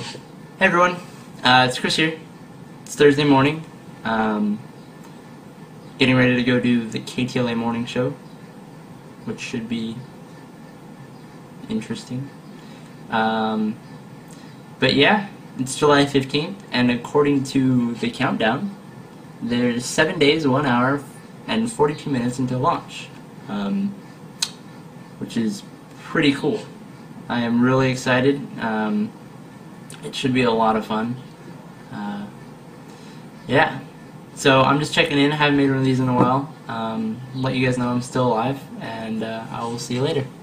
Hey everyone, it's Chris here. It's Thursday morning. Getting ready to go do the KTLA morning show, which should be interesting. But yeah, it's July 15th, and according to the countdown, there's 7 days, 1 hour, and 42 minutes until launch, which is pretty cool. I am really excited. It should be a lot of fun. Yeah, so I'm just checking in. I haven't made one of these in a while. Let you guys know I'm still alive, and I will see you later.